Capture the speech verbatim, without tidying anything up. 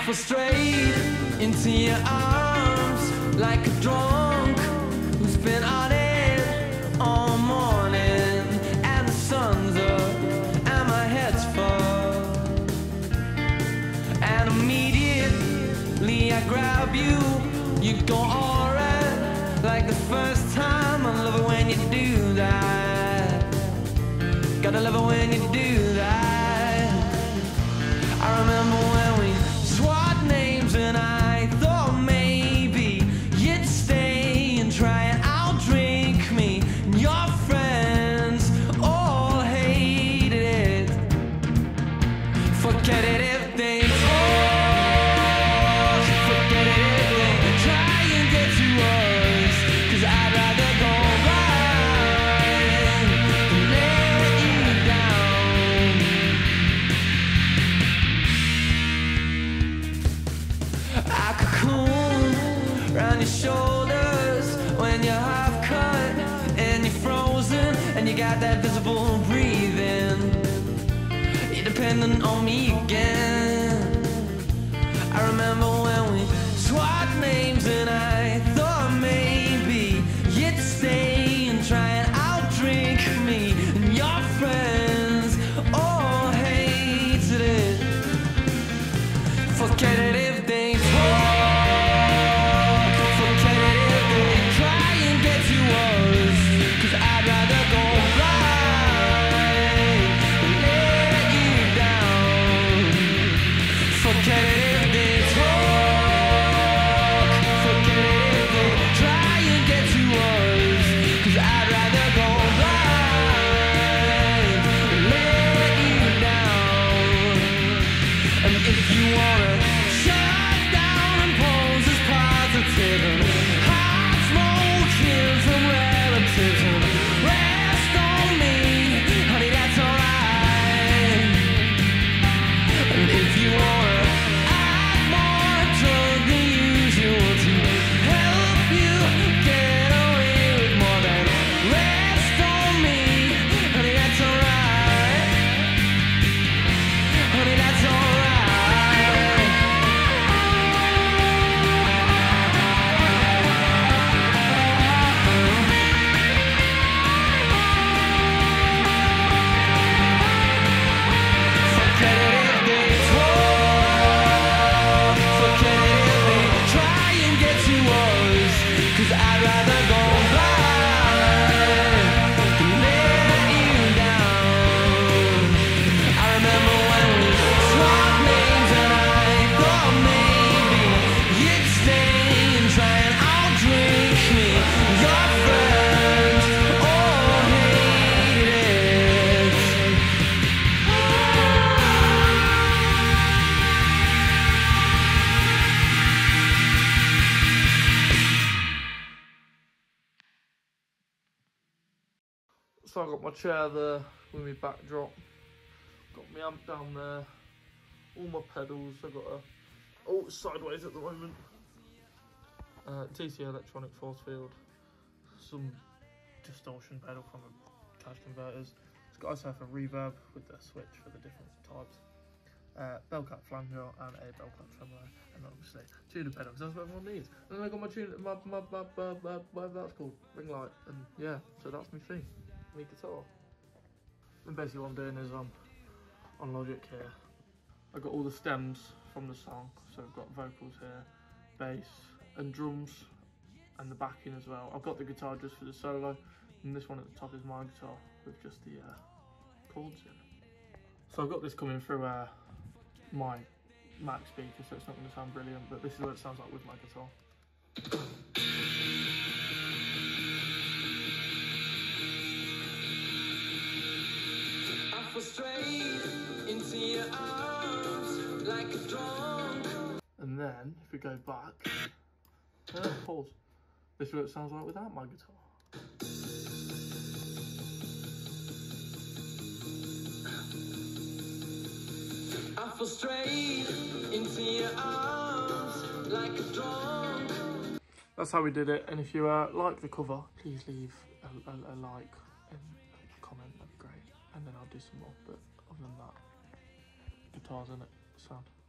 fall straight into your arms like a drunk who's been on it all morning, and the sun's up and my head's full, and immediately I grab you, you go alright like the first time. I love it when you do that, gotta love it when you do that. I remember when we swapped names and I thought maybe you'd stay and try and outdrink me, and your friends all hated it. Forget it if they talk, forget it if they try and get to us, 'cause I'd rather go right than let you down. I cocoon round your shoulders when you're half cut and you're frozen and you got that visible breathing. You're dependent on me again. I remember when we swapped names and I thought maybe you'd stay and try and outdrink me, and your friends all hated it. Forget it if they talk, forget it if they try and get to us, 'cause I'd rather go right than let you down. Forget it if they talk, forget it if they try and get to us, 'cause I'd rather go right than let you down. And if you wanna shut down and pose as positive and hot smoking from relatives and rest on me, honey, that's alright. And if you wanna act more drunk than usual to help you get away with more, than rest on me, honey, that's alright. Honey, that's alright. Forget it if they talk, forget it if they try and get to us, 'cause I'd rather go right than let you down. I remember when we swapped names and I thought maybe you'd stay and try and outdrink me. Your friends all hated it. So I got my chair there with my backdrop, got my amp down there, all my pedals. I got a oh it's sideways at the moment. Uh, T C electronic force field, some distortion pedal from the cash converters. It's got S F a reverb with the switch for the different types. Uh, bell cap flanger and a bell cap tremolo, and obviously tuner pedal, because that's what everyone needs. And then I got my tune, my, my, my, my, my, whatever that's called, ring light, and yeah, so that's my thing, my guitar. And basically what I'm doing is um, on Logic here, I've got all the stems from the song, so I've got vocals here, bass and drums, and the backing as well. I've got the guitar just for the solo, and this one at the top is my guitar with just the uh, chords in. So I've got this coming through uh, my Mac speaker, so it's not going to sound brilliant, but this is what it sounds like with my guitar. I fall straight into your arms like a drunk. And then, if we go back, uh, pause. This is what it sounds like without my guitar. I fall straight into your arms like a drunk. That's how we did it, and if you uh, like the cover, please leave a, a, a like and a comment, that'd be great. And then I'll do some more, but other than that, guitars in it, sound.